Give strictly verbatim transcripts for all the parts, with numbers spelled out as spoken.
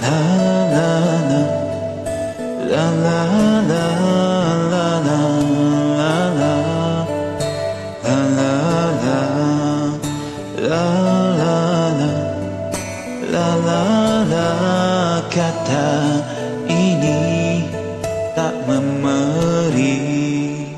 La la la, la la la, la la la la, la la la, la la la, la la la. Kata ini tak memberi.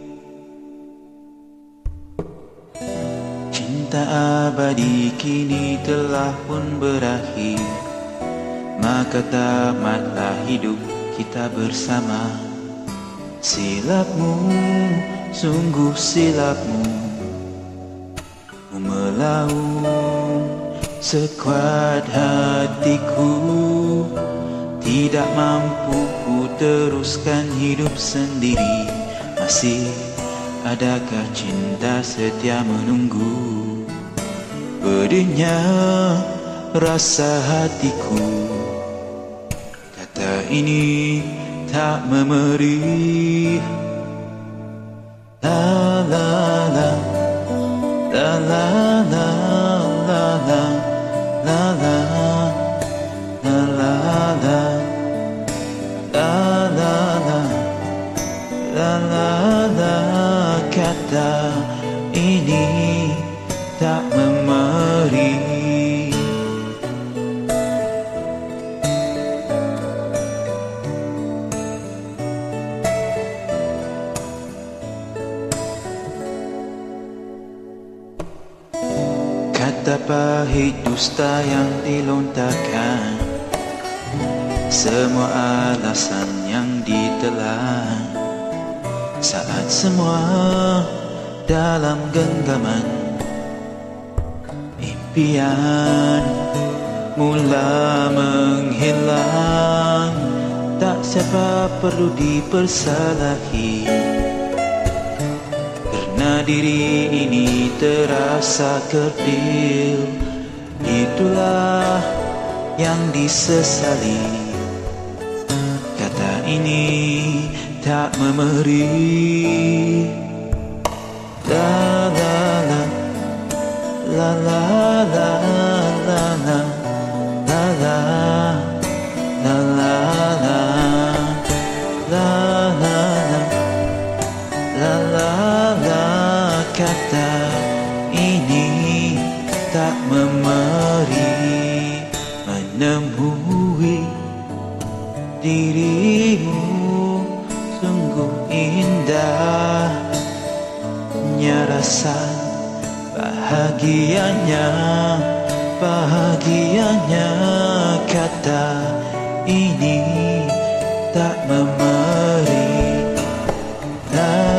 Cinta abadi kini telah pun berakhir, maka tamatlah hidup kita bersama. Silapmu, sungguh silapmu, melaung sekuat hatiku. Tidak mampu ku teruskan hidup sendiri. Masih adakah cinta setia menunggu? Pedihnya rasa hatiku, kata ini tak memberi. La la la, la la la, la la la, la la la la, la la la, la la la. Kata ini tak memberi. Kata pahit dusta yang dilontarkan, semua alasan yang ditelan, saat semua dalam genggaman impian mula menghilang. Tak siapa perlu dipersalahi, karena diri ini terasa kerdil. Itulah yang disesali. Kata ini tak memberi. La la la, la la la, la la la, la la la, la la la, la la la. Kata ini tak memberi. Menemui dirimu sungguh indah, rasa bahagianya, bahagianya. Kata ini tak memberi.